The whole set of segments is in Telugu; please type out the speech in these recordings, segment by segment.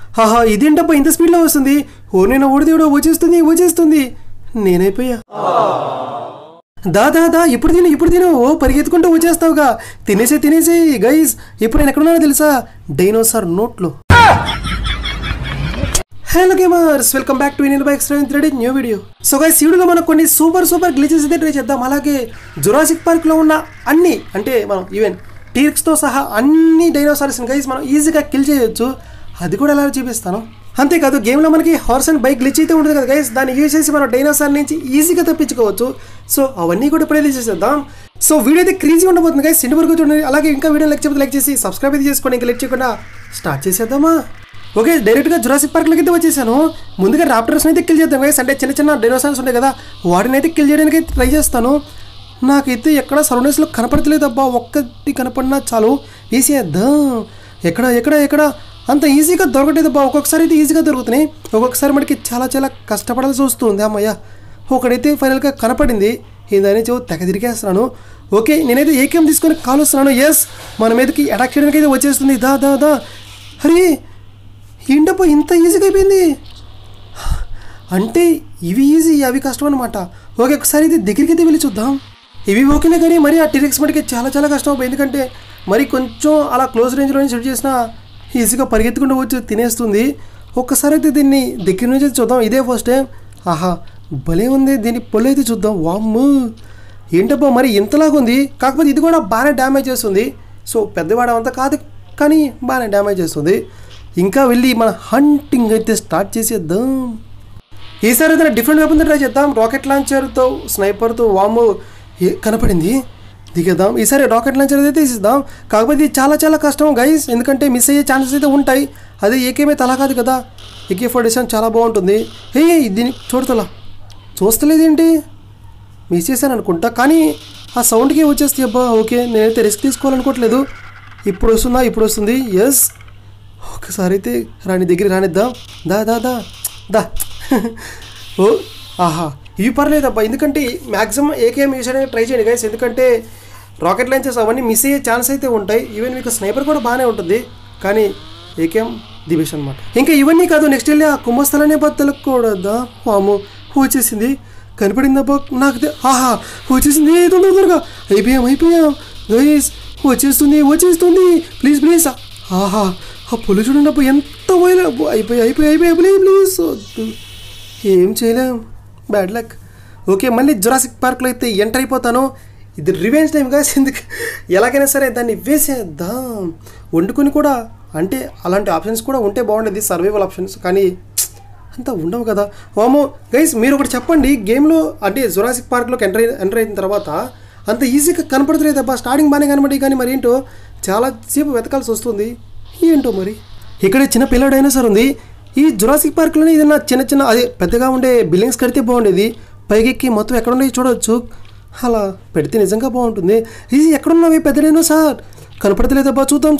హాహా ఇదేంటబ్బా ఇంత స్పీడ్లో వస్తుంది. ఓ నేను ఓడిదేవుడో వచ్చేస్తుంది. నేనైపోయా. దా ఇప్పుడు తిను ఓ పరిగెత్తుకుంటూ వచ్చేస్తావుగా. తినేసే గైస్. ఇప్పుడు నేను ఎక్కడున్నానో తెలుసా? డైనోసార్ నోట్లో. Hello gamers, welcome back to Indian bikes new video. So guys ఈ వీడియోలో మనం కొన్ని సూపర్ గ్లిచెస్ అయితే ట్రై చేద్దాం. అలాగే జురాసిక్ పార్క్లో ఉన్న అన్ని అంటే మనం ఈవెన్ టీర్క్స్తో సహా అన్ని డైనోసార్స్ని గైస్ మనం ఈజీగా కిల్ చేయొచ్చు. అది కూడా ఎలా చూపిస్తాను. అంతేకాదు గేమ్లో మనకి హార్స్ అండ్ బైక్ గ్లిచ్ అయితే ఉంటుంది కదా గైస్, దాన్ని యూజ్ చేసి మనం డైనోసార్ నుంచి ఈజీగా తప్పించుకోవచ్చు. సో అవన్నీ కూడా ఇప్పుడైతే చేసేద్దాం. సో వీడియో అయితే క్రేజీ ఉండబోతుంది గైస్, ఇంటి వరకు చూడండి. అలాగే ఇంకా వీడియో లైక్ చేసి సబ్స్క్రైబ్ అయితే చేసుకోండి. ఇంకా లేట్ చేయకుండా స్టార్ట్ చేసేద్దామా? ఓకే, డైరెక్ట్గా జురాసిక్ పార్క్లోకి అయితే వచ్చేసాను. ముందుగా రాప్టర్స్ని అయితే కిల్ చేద్దాం గైస్. అంటే చిన్న డైనోసార్స్ ఉంటాయి కదా, వాటిని అయితే కిల్ చేయడానికి అయితే ట్రై చేస్తాను. నాకైతే ఎక్కడ సరౌండింగ్స్లో కనపడతలేదు అబ్బా. ఒక్కటి కనపడినా చాలు వేసేద్దాం. ఎక్కడ అంత ఈజీగా దొరకట్లేదబ్బా. ఒక్కొక్కసారి అయితే ఈజీగా దొరుకుతున్నాయి, ఒక్కొక్కసారి మనకి చాలా కష్టపడాల్సి వస్తుంది. అమ్మయ్య ఒకడైతే ఫైనల్గా కనపడింది. ఏందని తెగ తిరిగేస్తున్నాను. ఓకే, నేనైతే ఏకేం తీసుకొని కాల్ వస్తున్నాను. ఎస్, మన మీదకి అటాక్ చేయడానికి అయితే వచ్చేస్తుంది. దా అరే ఏంటబ్బా ఇంత ఈజీగా అయిపోయింది. అంటే ఇవి ఈజీ అవి కష్టం అనమాట. ఓకే, ఒకసారి ఇది దగ్గరికి అయితే వెళ్ళి చూద్దాం. ఇవి ఓకేనే కానీ మరి ఆ టీరెక్స్ మటుకి చాలా కష్టం అయిపోయింది. ఎందుకంటే మరి కొంచెం అలా క్లోజ్ రేంజ్లో షూట్ చేసినా ఈజీగా పరిగెత్తుకుంటూ వచ్చి తినేస్తుంది. ఒక్కసారి అయితే దీన్ని దగ్గర నుంచి చూద్దాం. ఇదే ఫస్ట్ టైం. ఆహా భలే ఉంది. దీన్ని పొల్లు అయితే చూద్దాం. వామ్మో ఏంటబ్బా మరి ఇంతలాగా ఉంది. కాకపోతే ఇది కూడా బాగానే డ్యామేజ్ చేస్తుంది. సో పెద్దవాడమంతా కాదు కానీ బాగానే డ్యామేజ్ చేస్తుంది. ఇంకా వెళ్ళి మన హంటింగ్ అయితే స్టార్ట్ చేసేద్దాం. ఈసారి ఏదైనా డిఫరెంట్ వెపన్తో ట్రై చేద్దాం. రాకెట్ లాంచర్తో, స్నైపర్తో. వామ్మో కనపడింది, దిగేద్దాం. ఈసారి రాకెట్ లాంచర్ అయితే తీసిద్దాం. కాకపోతే ఇది చాలా కష్టం గైస్, ఎందుకంటే మిస్ అయ్యే ఛాన్సెస్ అయితే ఉంటాయి. అదే ఏకేమైతే అలా కాదు కదా. AK-47 చాలా బాగుంటుంది. దీన్ని చూస్తలేదేంటి? మిస్ చేశాను అనుకుంటా, కానీ ఆ సౌండ్కి వచ్చేస్తాయి అబ్బా. ఓకే, నేనైతే రిస్క్ తీసుకోవాలనుకోవట్లేదు. ఇప్పుడు వస్తుంది. ఎస్, ఒకసారి అయితే దగ్గర రానిద్దాం. దా ఓ ఆహా ఇవి పర్లేదబ్బా. ఎందుకంటే మ్యాక్సిమం ఏకేఎం యూస్ అనేది ట్రై చేయండి గైస్, ఎందుకంటే రాకెట్ లాంచెస్ అవన్నీ మిస్ అయ్యే ఛాన్స్ అయితే ఉంటాయి. ఈవెన్ మీకు స్నైపర్ కూడా బాగానే ఉంటుంది, కానీ ఏకేఎం ది బెస్ట్ అనమాట. ఇంకా ఇవన్నీ కాదు, నెక్స్ట్ వెళ్ళి ఆ కుంభస్థలనే బద్దలకు కూడా వాము వచ్చేసింది. కనపడిందబ్బా నాకు. ఆహా వచ్చేసింది. తొందరగా అయిపోయాం గైస్. వచ్చేస్తుంది. ప్లీజ్. ఆహా ఆ పొలు చూడండి అబ్బా ఎంత పోయినా. అయిపోయి ప్లీజ్. ఏం చేయలేం, బ్యాడ్ లక్. ఓకే, మళ్ళీ జురాసిక్ పార్క్లో అయితే ఎంటర్ అయిపోతాను. ఇది రివెంజ్ టైం కాదు, ఎందుకు ఎలాగైనా సరే దాన్ని వేసేద్దాం. వండుకొని కూడా అంటే అలాంటి ఆప్షన్స్ కూడా ఉంటే బాగుండేది, సర్వైవల్ ఆప్షన్స్, కానీ అంత ఉండవు కదా. వామో గైస్ మీరు ఒకటి చెప్పండి, గేమ్లో అంటే జురాసిక్ పార్క్లోకి ఎంటర్ అయిన తర్వాత అంత ఈజీగా కనపడతలేదు అబ్బా. స్టార్టింగ్ బాగానే కనపడి, కానీ మరి ఏంటో చాలా సేపు వెతకాల్సి వస్తుంది. ఏంటో మరి. ఇక్కడ చిన్న పిల్ల డైనోసార్ ఉంది. ఈ జురాసిక్ పార్క్లోనే ఏదైనా చిన్న అదే పెద్దగా ఉండే బిల్డింగ్స్ కడితే బాగుండేది. పైకెక్కి మొత్తం ఎక్కడ ఉండేవి చూడవచ్చు. అలా పెడితే నిజంగా బాగుంటుంది. ఇది ఎక్కడున్నావి పెద్ద డైనోసార్? కనపడతలేదబ్బా. చూద్దాం.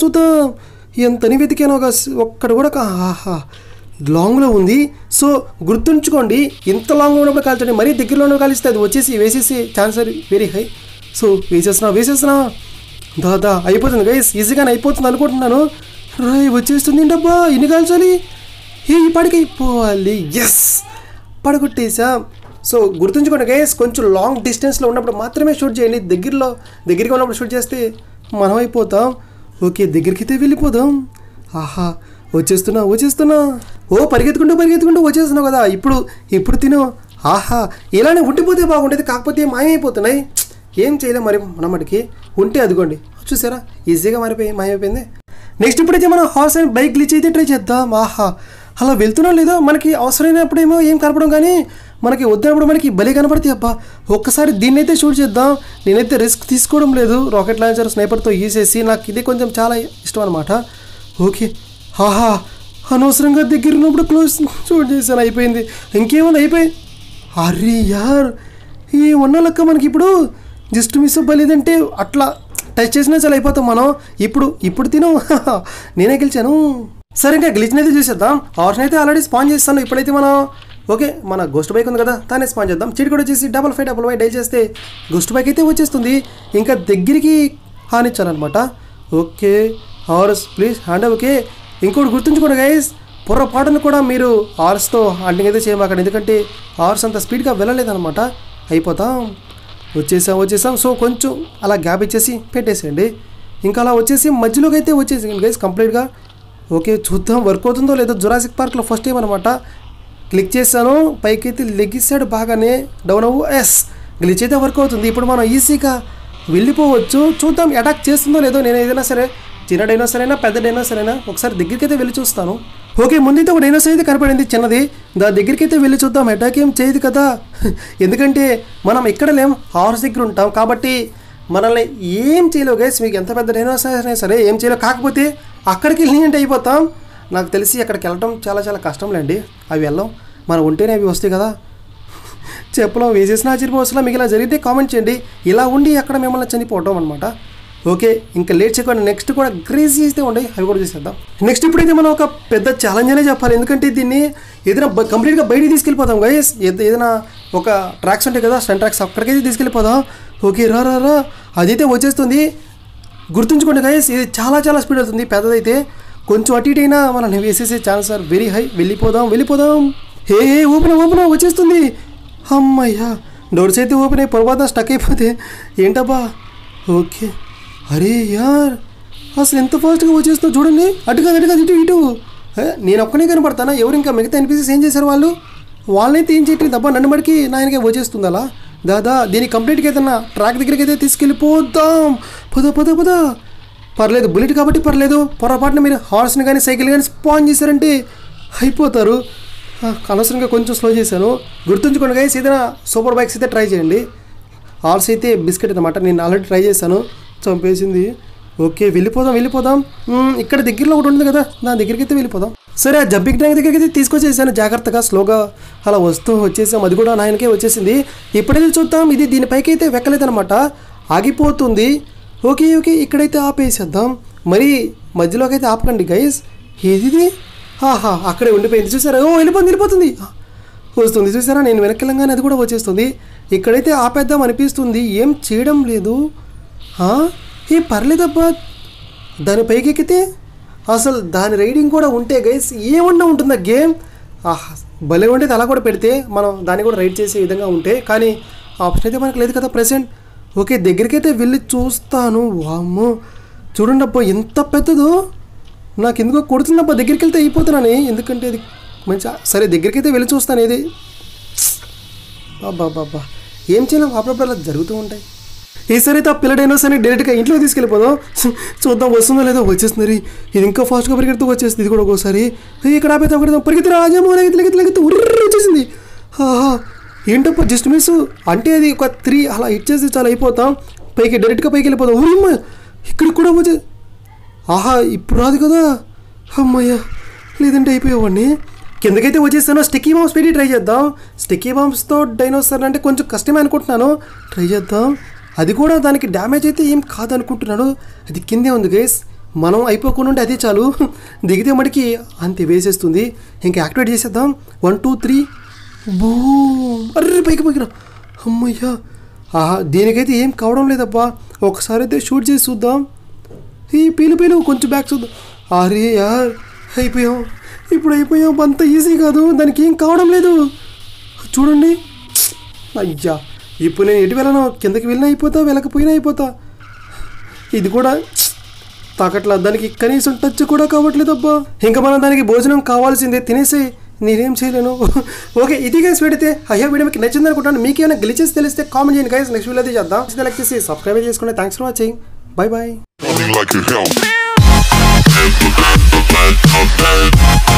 ఎంతని వెతికాను, ఒక్కడు కూడా. ఆహా లాంగ్లో ఉంది. సో గుర్తుంచుకోండి, ఇంత లాంగ్లో ఉన్నప్పుడు కాల్చండి. మరీ దగ్గరలో కాలిస్తే అది వేసేసి ఛాన్స్ వెరీ హై. సో వేసేస్తున్నా. దా అయిపోతుంది గైస్, ఈజీగానే అయిపోతుంది అనుకుంటున్నాను. వచ్చేస్తుంది డబ్బా. ఎన్ని కాల్చాలి? ఈ పాడికి అయిపోవాలి. ఎస్, పడగొట్టేసా. సో గుర్తుంచుకోండి గైస్, కొంచెం లాంగ్ డిస్టెన్స్లో ఉన్నప్పుడు మాత్రమే షూట్ చేయండి. దగ్గరగా ఉన్నప్పుడు షూట్ చేస్తే మనం అయిపోతాం. ఓకే, దగ్గరికి అయితే వెళ్ళిపోదాం. ఆహా వచ్చేస్తున్నా. ఓ పరిగెత్తుకుంటూ వచ్చేస్తున్నావు కదా. ఇప్పుడు తిను. ఆహా ఇలానే ఉండిపోతే బాగుండేది, కాకపోతే మాయమైపోతున్నాయి. ఏం చేయలేం మరి మనమటికి. ఉంటే అదిగోండి చూసారా, ఈజీగా మాయమైపోయింది. నెక్స్ట్ ఇప్పుడైతే మనం హార్స్ అండ్ బైక్ గ్లిచ్ అయితే ట్రై చేద్దాం. ఆహా అలా వెళ్తున్నా లేదో మనకి అవసరమైనప్పుడేమో ఏం కనపడం, కానీ మనకి వద్దినప్పుడు మనకి బలి కనపడతాయి అబ్బా. ఒక్కసారి దీన్ని అయితే షూట్ చేద్దాం. నేనైతే రిస్క్ తీసుకోవడం లేదు. రాకెట్ లాంచర్ స్నైపర్తో ఈసేసి నాకు ఇది కొంచెం చాలా ఇష్టం అనమాట. ఓకే ఆహా అనవసరంగా దగ్గర ఉన్నప్పుడు క్లోజ్ షూట్ చేశాను. అయిపోయింది. ఇంకేముంది, అయిపోయింది. అరే యార్, ఈ ఉన్న లెక్క మనకి ఇప్పుడు జస్ట్ మిస్ అవ్వలేదంటే అట్లా టచ్ చేసినా చాలా అయిపోతాం మనం. ఇప్పుడు తిను. నేనే గెలిచాను. సరే ఇంకా గ్లిచ్ని అయితే చూసేద్దాం. హార్స్ని అయితే ఆల్రెడీ స్పాన్ చేస్తాను. ఇప్పుడైతే మనం ఓకే మన గోస్ట్ బైక్ ఉంది కదా, దాన్ని స్పాన్ చేద్దాం. చీట్ కూడా వచ్చేసి 5555 డైల్ చేస్తే గోస్ట్ బైక్ అయితే వచ్చేస్తుంది. ఇంకా దగ్గరికి హానిచ్చాలన్నమాట. Okay horse please hand. Okay ఇంకోటి గుర్తుంచుకోండి గైస్, పొరపాటును కూడా మీరు హార్స్తో హంటింగ్ అయితే చేయమాకండి, ఎందుకంటే హార్స్ అంత స్పీడ్గా వెళ్ళలేదన్నమాట. అయిపోతాం, వచ్చేసాం. సో కొంచెం అలా గ్యాప్ ఇచ్చేసి పెట్టేసేయండి. ఇంకా అలా వచ్చేసి మధ్యలోకి అయితే వచ్చేసేయండి గైస్ కంప్లీట్గా. ఓకే, చూద్దాం వర్క్ అవుతుందో లేదో. జురాసిక్ పార్క్లో ఫస్ట్ టైం అనమాట. క్లిక్ చేశాను, పైకి అయితే లెగిస్తాడు బాగానే, డౌన్ అవ్వు. ఎస్, గ్లిచ్ అయితే వర్క్ అవుతుంది. ఇప్పుడు మనం ఈజీగా వెళ్ళిపోవచ్చు. చూద్దాం అటాక్ చేస్తుందో లేదో. నేను ఏదైనా సరే, చిన్న డైనోసర్ అయినా పెద్ద డైనోసర్ అయినా ఒకసారి దగ్గరికి అయితే వెళ్ళి చూస్తాను. ఓకే, ముందైతే ఒక డైనోసర్ అయితే కనపడింది చిన్నది, దాని దగ్గరికి అయితే వెళ్ళి చూద్దాం. అటాక్ ఏం చేయదు కదా, ఎందుకంటే మనం ఇక్కడ లేం, హార్స్ దగ్గర ఉంటాం కాబట్టి మనల్ని ఏం చేయలేవు గైస్. మీకు ఎంత పెద్ద డైనోసర్ అయినా సరే ఏం చేయలేవు. కాకపోతే అక్కడికి వెళ్ళినట్టు అయిపోతాం. నాకు తెలిసి అక్కడికి వెళ్ళటం చాలా చాలా కష్టంలేండి. అవి వెళ్ళం, మనం ఉంటేనే అవి వస్తాయి కదా. చెప్పలో వేసేసిన ఆశ్చర్యపోవచ్చులా. మీకు ఇలా జరిగితే కామెంట్ చేయండి. ఇలా ఉండి అక్కడ మిమ్మల్ని చనిపోవటం అనమాట. ఓకే, ఇంకా లేట్ చేయకుండా నెక్స్ట్ కూడా క్రేజీ అయితే ఉండే, అవి కూడా చూసేద్దాం. నెక్స్ట్ ఇప్పుడైతే మనం ఒక పెద్ద ఛాలెంజ్ అనే చెప్పాలి, ఎందుకంటే దీన్ని ఏదైనా కంప్లీట్గా బయటికి తీసుకెళ్ళిపోతాం గైస్. ఏదైనా ఒక ట్రాక్స్ ఉంటాయి కదా, స్టంట్ ట్రాక్స్, అక్కడికైతే తీసుకెళ్ళిపోదాం. ఓకే, రా అదైతే వచ్చేస్తుంది. గుర్తుంచుకోండి గైస్, ఇది చాలా చాలా స్పీడ్ అవుతుంది. పెద్దదైతే కొంచెం అటు ఇటు అయినా మనం వేసేసే ఛాన్స్ ఆర్ వెరీ హై. వెళ్ళిపోదాం. హే ఓపెన్ వచ్చేస్తుంది. అమ్మయ్యా, డోర్స్ అయితే ఓపెన్ అయ్యి పొరపాటున స్టక్ అయిపోతే ఏంటబ్బా. ఓకే, అరే యార్, అసలు ఎంత ఫాస్ట్గా వచ్చేస్తుందో చూడండి. అటు కాదు ఇటు. నేను ఒక్కనే కనపడతానా? ఎవరు ఇంకా మిగతా ఎన్పిసిస్ ఏం చేశారు? వాళ్ళనైతే ఏం చేయట్లేదు అబ్బా. నన్ను మడికి నాయనకే వచ్చేస్తుంది అలా. దాదా దీన్ని కంప్లీట్గా ఏదన్నా ట్రాక్ దగ్గరికి అయితే తీసుకెళ్ళిపోద్దాం. పద. పర్లేదు, బుల్లెట్ కాబట్టి పర్లేదు. పొరపాటున మీరు హార్స్ని కానీ సైకిల్ కానీ స్పాన్ చేశారంటే అయిపోతారు. అనవసరంగా కొంచెం స్లో చేశాను. గుర్తుంచుకోండి గైస్, ఏదైనా సూపర్ బైక్స్ అయితే ట్రై చేయండి. హార్స్ అయితే బిస్కెట్ అనమాట, నేను ఆల్రెడీ ట్రై చేశాను, చంపేసింది. ఓకే, వెళ్ళిపోదాం. ఇక్కడ దగ్గరలో ఒకటి ఉంది కదా, దాని దగ్గరికి అయితే వెళ్ళిపోదాం. సరే, ఆ జంపింగ్ ట్యాంక్ దగ్గరికి అయితే తీసుకొచ్చేసాను జాగ్రత్తగా, స్లోగా అలా వచ్చేసాం. అది కూడా నాయనకే వచ్చేసింది. ఇప్పుడైతే చూద్దాం, ఇది దీనిపైకి అయితే వెక్కలేదనమాట, ఆగిపోతుంది. ఓకే, ఇక్కడైతే ఆపేసేద్దాం. మరి మధ్యలోకి అయితే ఆపకండి గైస్. ఏది అక్కడే ఉండిపోయింది చూసారా. వెళ్ళిపోతుంది. వస్తుంది చూసారా, నేను వెనక్కిలంగానే అది కూడా వచ్చేస్తుంది. ఇక్కడైతే ఆపేద్దాం అనిపిస్తుంది, ఏం చేయడం లేదు. పర్లేదబ్బా, దాని పైకి ఎక్కితే అసలు దాని రైడింగ్ కూడా ఉంటే గైస్ ఏమన్నా ఉంటుందా గేమ్. భలే ఉండేది. అలా కూడా పెడితే మనం దాన్ని కూడా రైడ్ చేసే విధంగా ఉంటే, కానీ ఆప్షన్ అయితే మనకు లేదు కదా ప్రెసెంట్. ఓకే, దగ్గరికి అయితే వెళ్ళి చూస్తాను. వామ్మో, చూడండి అబ్బా ఎంత పెద్దదో. నాకు ఎందుకో కొడుతున్నబ్బా, దగ్గరికి వెళ్తే అయిపోతున్నాను, ఎందుకంటే అది మంచి. సరే, దగ్గరికి అయితే వెళ్ళి చూస్తాను. ఏది బాబా ఏం చేయలేం, అప్పుడప్పుడు అలా జరుగుతూ ఉంటాయి. ఈసారి అయితే ఆ పిల్ల డైనోసర్ని డైరెక్ట్గా ఇంట్లో తీసుకెళ్ళిపోదాం. చూద్దాం వస్తుందో లేదో. వచ్చేస్తుంది, ఇది ఇంకా ఫాస్ట్గా పరిగెడుతూ వచ్చేస్తుంది. ఇది కూడా ఒకసారి ఇక్కడ ఆపేద్దాం, పరిగెత్తి రాజేమో లెగెత్తి వచ్చేసింది. ఏంటప్ప జస్ట్ మిస్. అంటే అది ఒక 3 అలా ఇచ్చేసి చాలా అయిపోతాం. డైరెక్ట్గా పైకి వెళ్ళిపోతాం. ఊరిమ్మ, ఇక్కడికి కూడా వచ్చే. ఇప్పుడు రాదు కదా, అమ్మయ్యా, లేదంటే అయిపోయేవాడిని. కిందకైతే వచ్చేస్తాను. స్టిక్కీ బాంబ్స్ పెట్టి ట్రై చేద్దాం. స్టిక్కీ బాంబ్స్తో డైనోసర్ అంటే కొంచెం కష్టమే అనుకుంటున్నాను, ట్రై చేద్దాం. అది కూడా దానికి డ్యామేజ్ అయితే ఏం కాదనుకుంటున్నాను. అది కిందే ఉంది గైస్, మనం అయిపోకుండా ఉంటే అదే చాలు. దిగితే మడికి అంతే వేసేస్తుంది. ఇంకా యాక్టివేట్ చేసేద్దాం. 1 2 3 బూమ్. అర్రే పైకి రా. అమ్మయ్యా, దీనికైతే ఏం కావడం లేదబ్బా. ఒకసారి అయితే షూట్ చేసి చూద్దాం. పీలు కొంచెం బ్యాక్ చూద్దాం. అరే యార్, అయిపోయాం. అంత ఈజీ కాదు, దానికి ఏం కావడం లేదు. చూడండి, అయ్యా, ఇప్పుడు నేను ఎటు వెళ్ళను, కిందకి వెళ్ళినా అయిపోతా, వెళ్ళకపోయినా అయిపోతా. ఇది కూడా తాకట్లా, దానికి కనీసం టచ్ కూడా కావట్లేదబ్బా. ఇంకా మనం దానికి భోజనం కావాల్సిందే, తినేసి నేనేం చేయలేను. ఓకే, ఇది గైస్ పెడితే వీడియో మీకు నచ్చింది అనుకుంటాను. మీకు ఏమైనా గ్లిచెస్ తెలిస్తే కామెంట్ చేయండి గైస్, నెక్స్ట్ వీడియో అయితే చేద్దాం. లైక్ చేసి సబ్స్క్రైబ్ చేసుకోండి. Thanks for watching, by.